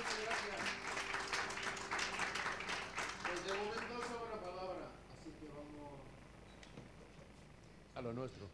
Pues de momento sobra palabra, así que vamos a lo nuestro.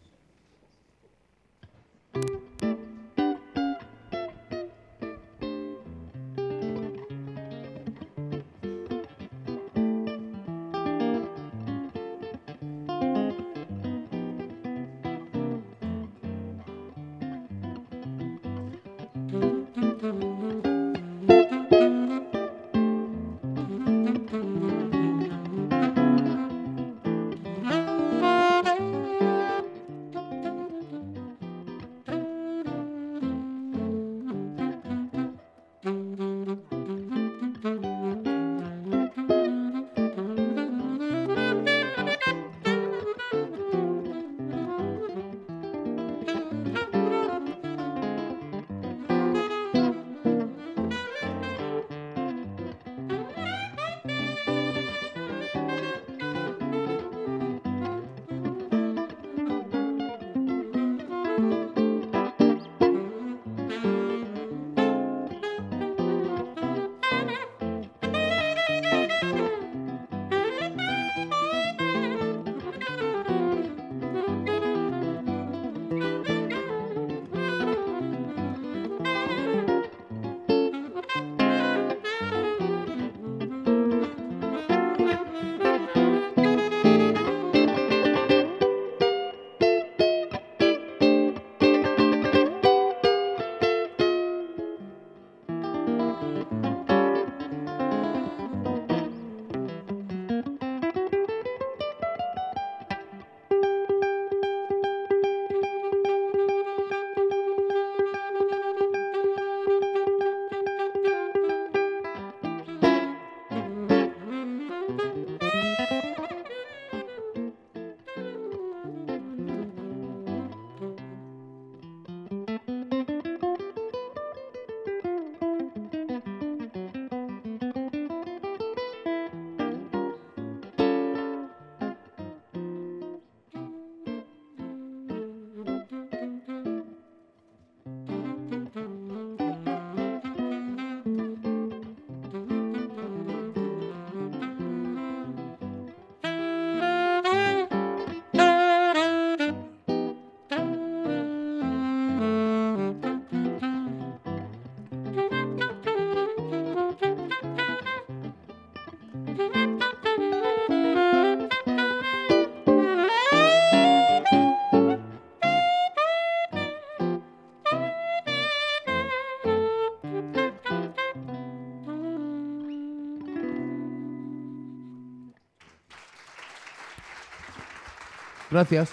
Gracias.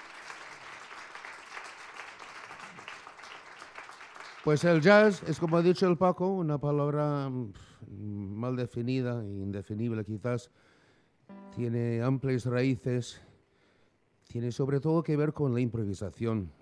Pues el jazz es, como ha dicho el Paco, una palabra mal definida e indefinible quizás. Tiene amplias raíces, tiene sobre todo que ver con la improvisación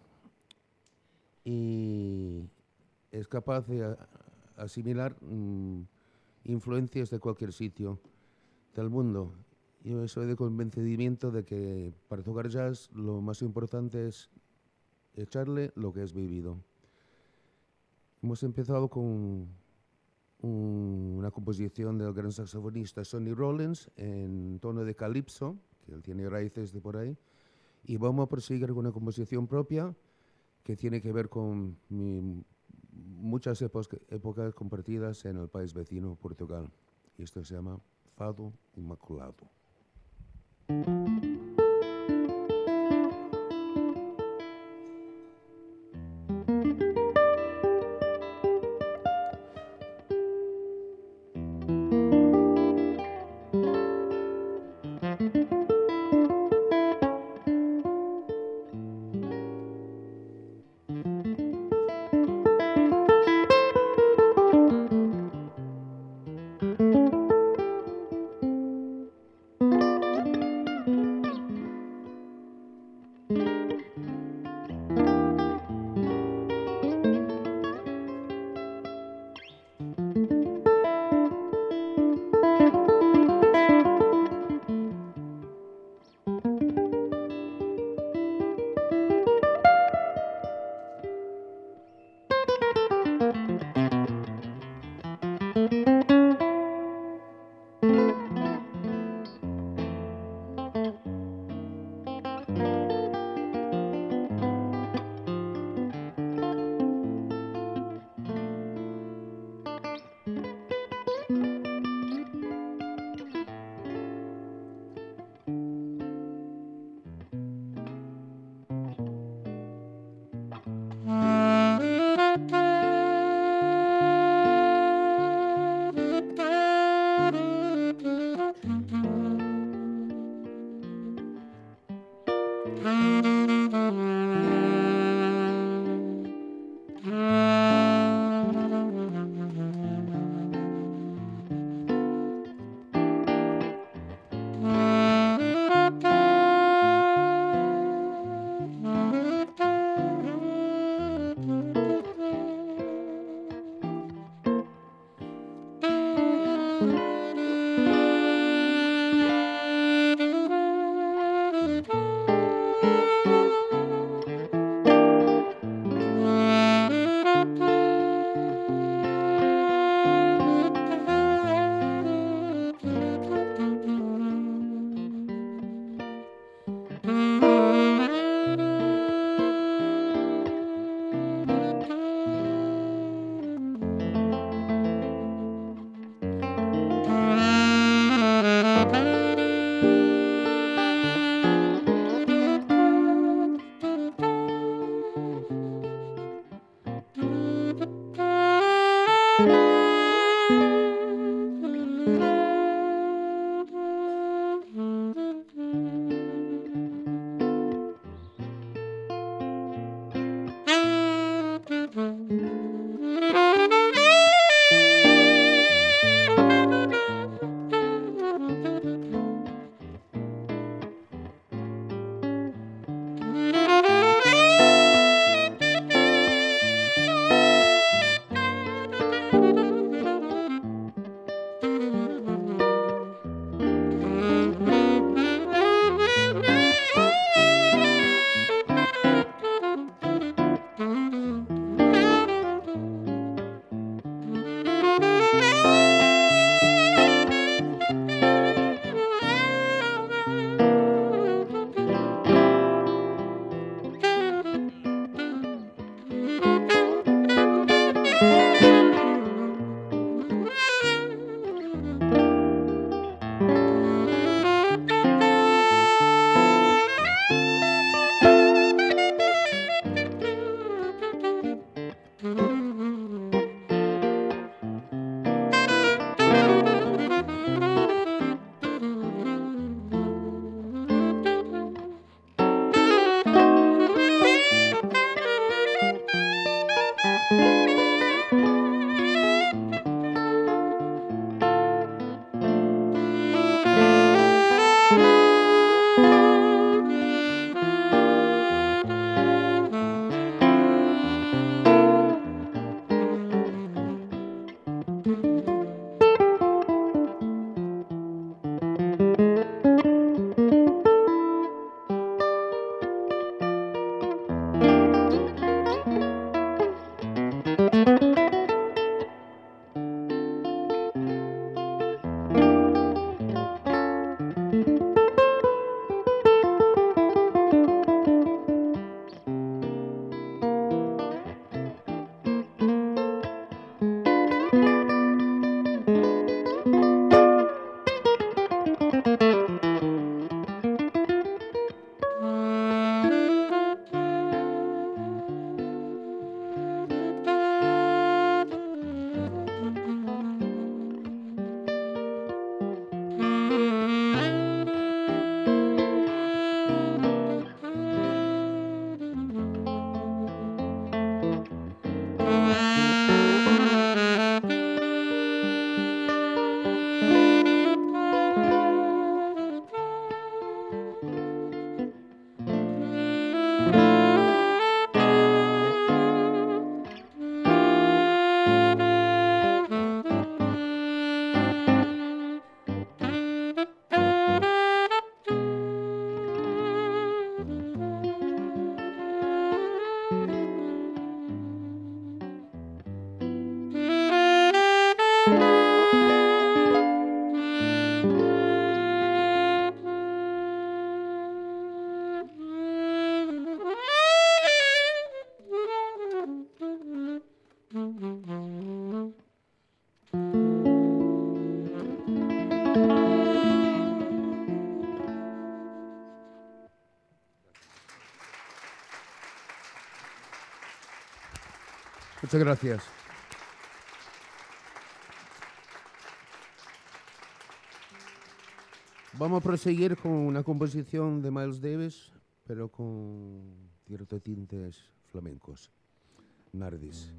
y es capaz de asimilar influencias de cualquier sitio del mundo. Yo soy de convencimiento de que para tocar jazz lo más importante es echarle lo que es vivido. Hemos empezado con una composición del gran saxofonista Sonny Rollins en tono de calipso, que él tiene raíces de por ahí, y vamos a proseguir con una composición propia que tiene que ver con muchas épocas compartidas en el país vecino, Portugal. Y esto se llama Fado Inmaculado. Muchas gracias. Vamos a proseguir con una composición de Miles Davis, pero con ciertos tintes flamencos. Nardis.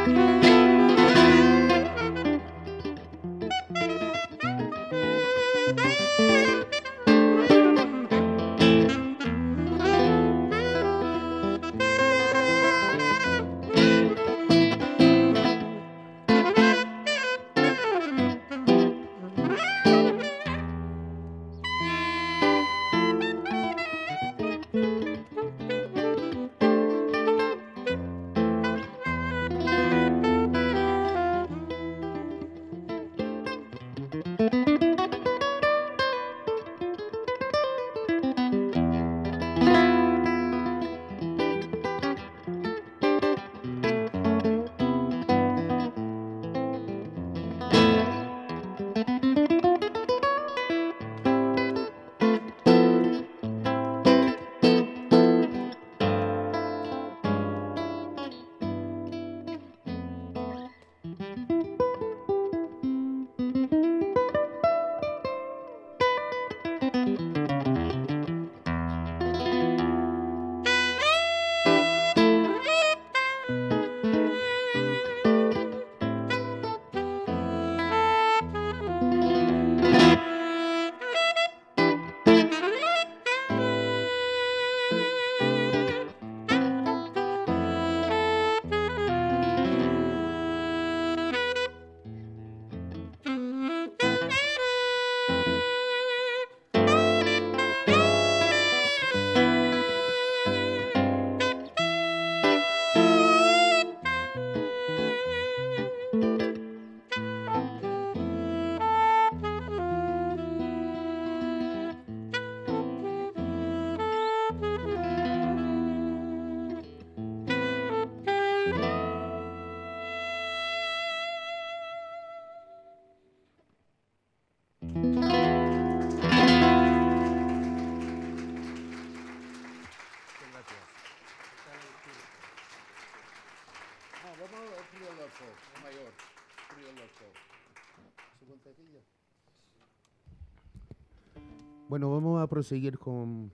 Bueno, vamos a proseguir con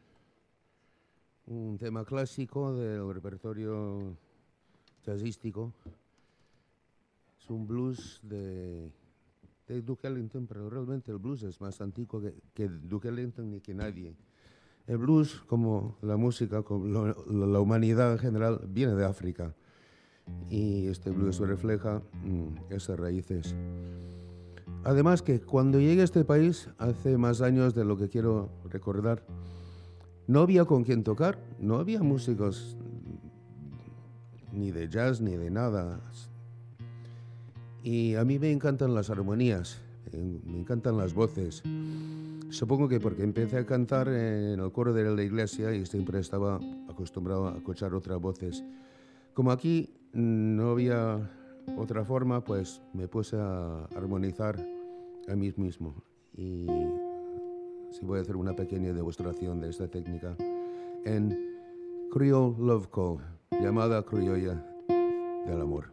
un tema clásico del repertorio jazzístico. Es un blues de Duke Ellington, pero realmente el blues es más antiguo que Duke Ellington ni que nadie. El blues, como la música, como la humanidad en general, viene de África. Y este blues refleja esas raíces. Además que cuando llegué a este país, hace más años de lo que quiero recordar, no había con quién tocar, no había músicos ni de jazz ni de nada. Y a mí me encantan las armonías, me encantan las voces. Supongo que porque empecé a cantar en el coro de la iglesia y siempre estaba acostumbrado a escuchar otras voces. Como aquí no había otra forma, pues me puse a armonizar a mí mismo. Y sí voy a hacer una pequeña demostración de esta técnica en Creole Love Call, llamada criolla del amor.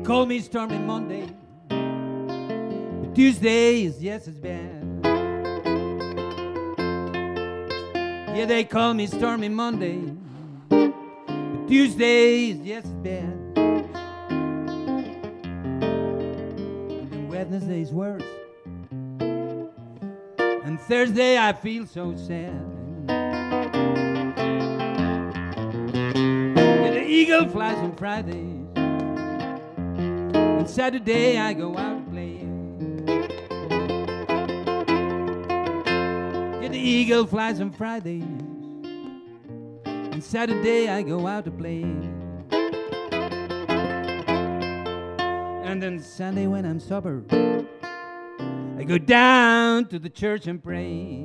call me Stormy Monday, but Tuesday is just as bad. Yeah, they call me Stormy Monday, but Tuesday is just as bad. And then Wednesday's worse, and Thursday I feel so sad. Yeah, the eagle flies on Fridays, and Saturday I go out to play. Yeah, the eagle flies on Fridays, and Saturday I go out to play. And then Sunday when I'm sober, I go down to the church and pray.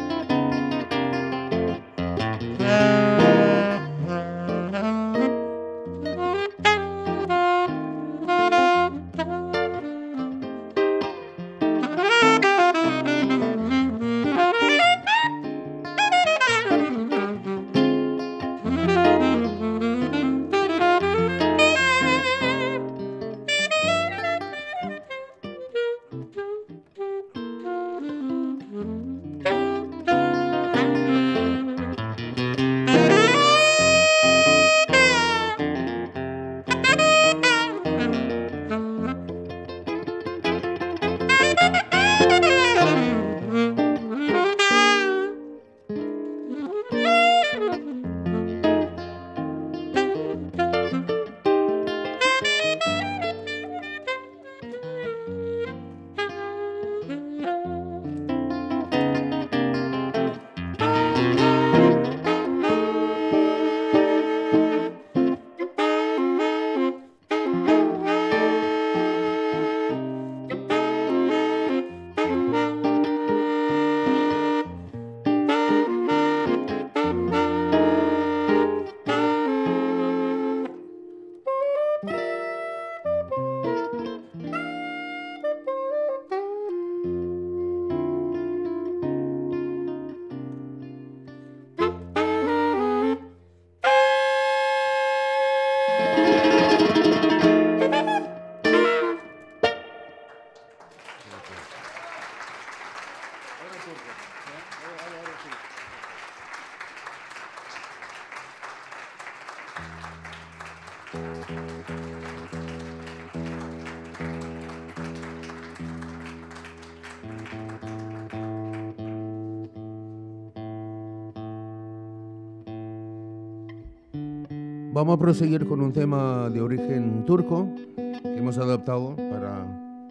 Vamos a proseguir con un tema de origen turco que hemos adaptado para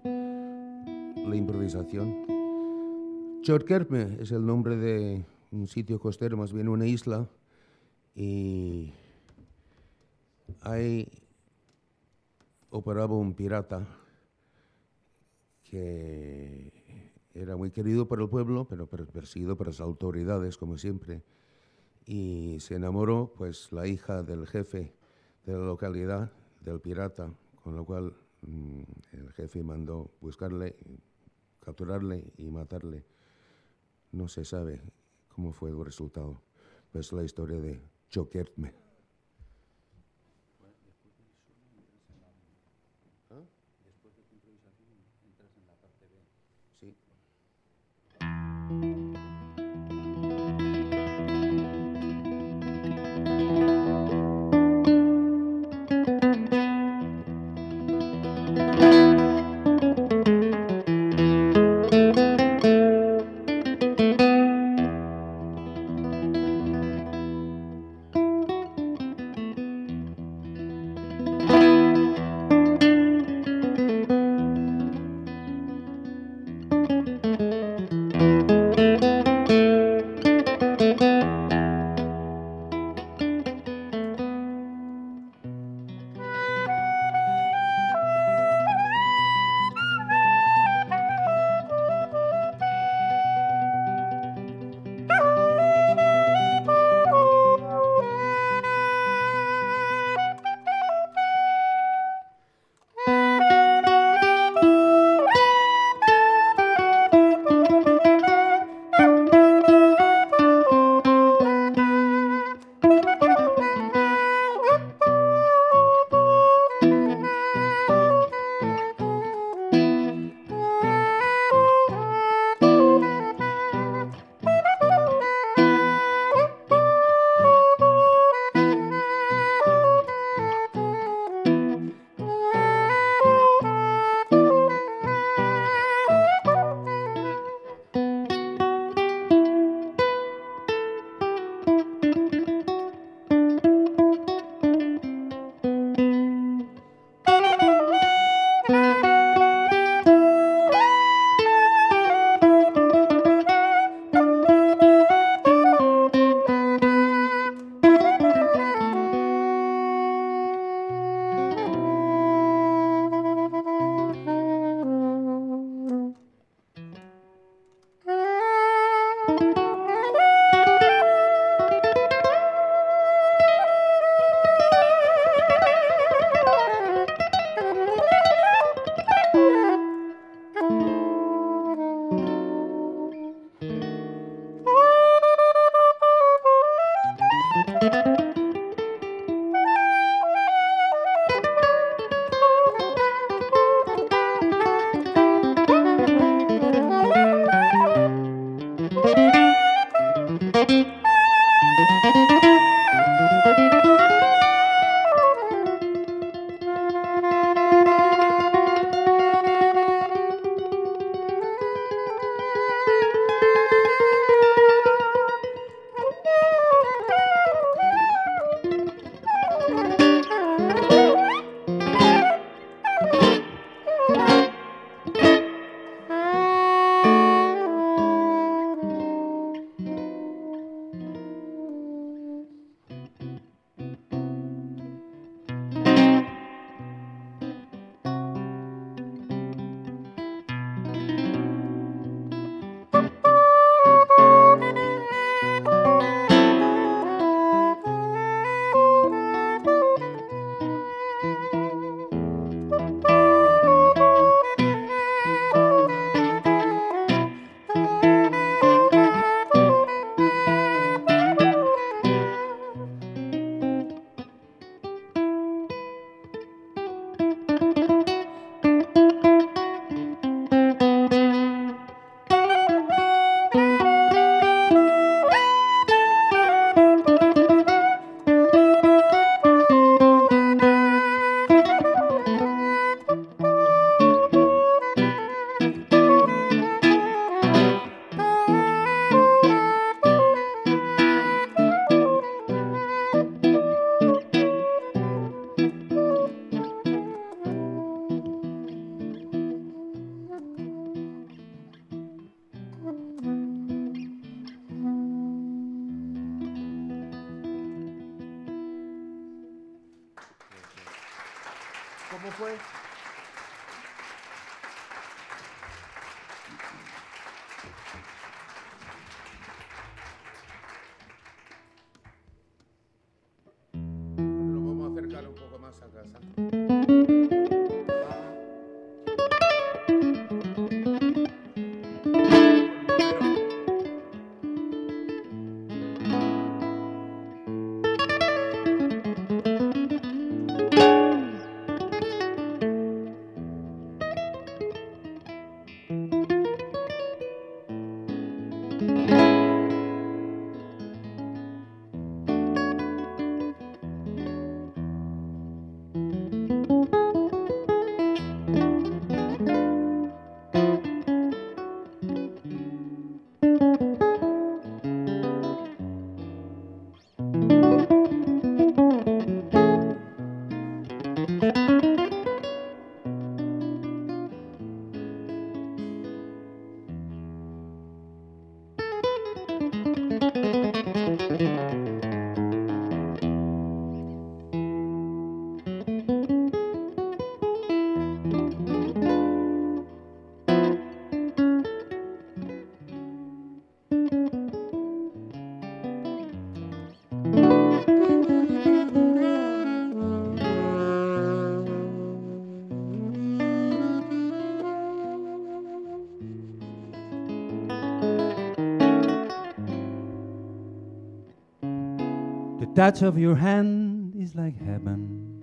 la improvisación. Çökertme es el nombre de un sitio costero, más bien una isla, y ahí operaba un pirata que era muy querido por el pueblo, pero perseguido por las autoridades, como siempre. Y se enamoró, pues, la hija del jefe de la localidad, del pirata, con lo cual el jefe mandó buscarle, capturarle y matarle. No se sabe cómo fue el resultado. Pues la historia de Çökertme. Después de tu improvisación entras en la parte B. Sí. ¿Cómo fue? Lo vamos a acercar un poco más a casa. The touch of your hand is like heaven,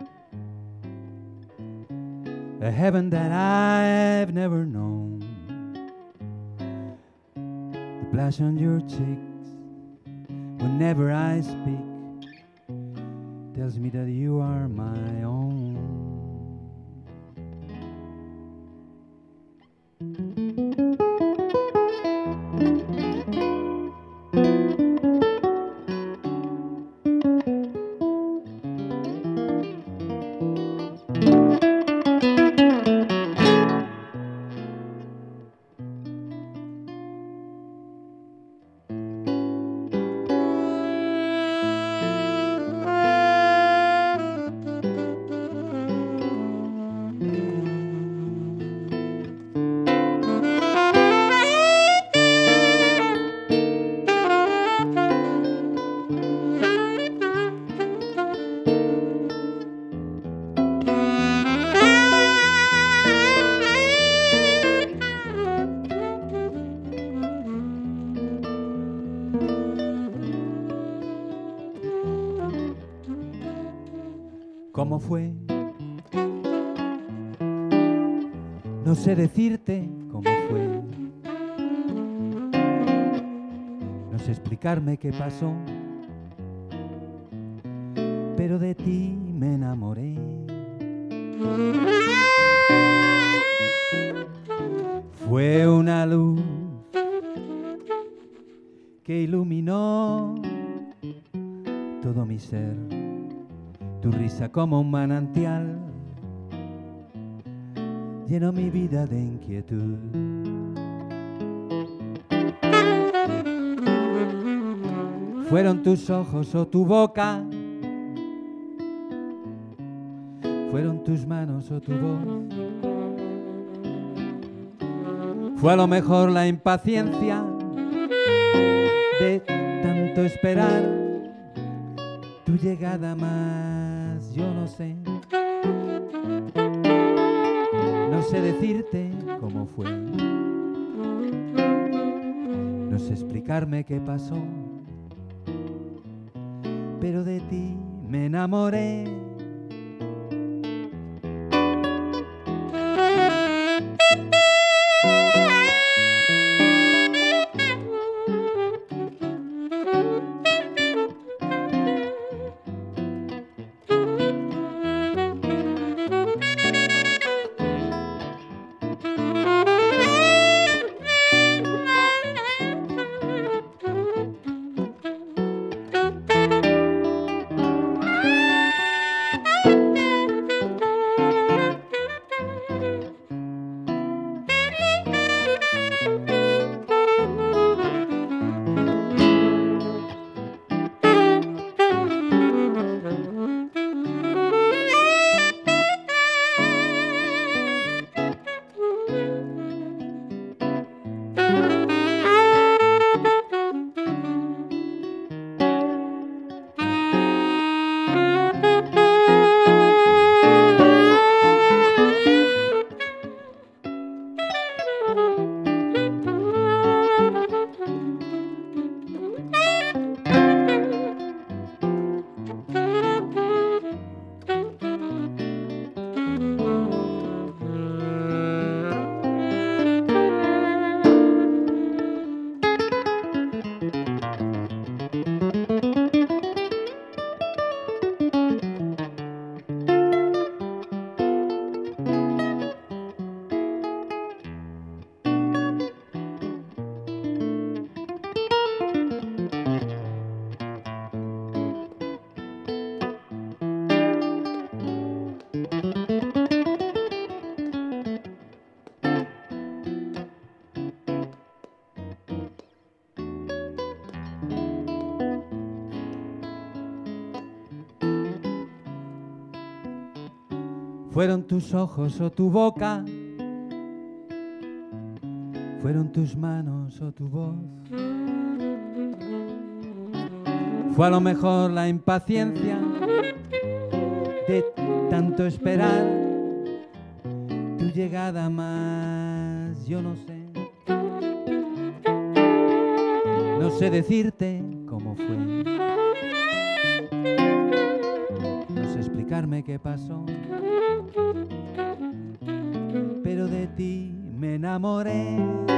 a heaven that I've never known. The blush on your cheeks whenever I speak tells me that you are my own. ¿Cómo fue? No sé decirte cómo fue. No sé explicarme qué pasó, pero de ti me enamoré. Fue una luz que iluminó todo mi ser. Tu risa como un manantial llenó mi vida de inquietud. Fueron tus ojos o tu boca, fueron tus manos o tu voz. Fue a lo mejor la impaciencia de tanto esperar tu llegada, más yo no sé. No sé decirte cómo fue, no sé explicarme qué pasó, pero de ti me enamoré. Fueron tus ojos o tu boca, fueron tus manos o tu voz. Fue a lo mejor la impaciencia de tanto esperar tu llegada, más yo no sé. No sé decirte cómo fue, no sé explicarme qué pasó, pero de ti me enamoré.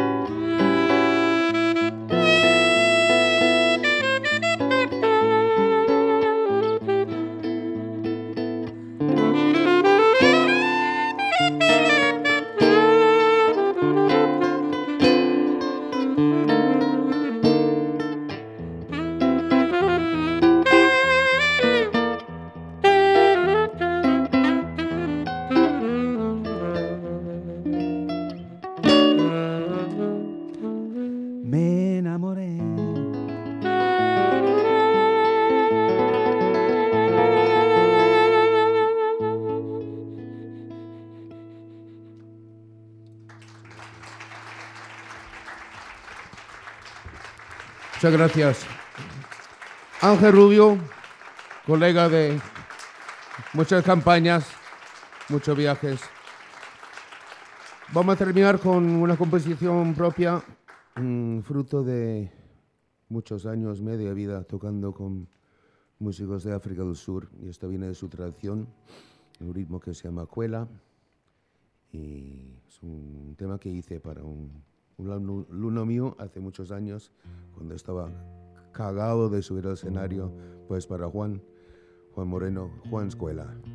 Me enamoré. Muchas gracias. Ángel Rubio, colega de muchas campañas, muchos viajes. Vamos a terminar con una composición propia, fruto de muchos años, media vida, tocando con músicos de África del Sur. Y esto viene de su tradición, un ritmo que se llama Cuela. Y es un tema que hice para un alumno mío hace muchos años, cuando estaba cagado de subir al escenario, pues para Juan Moreno, Juan Escuela.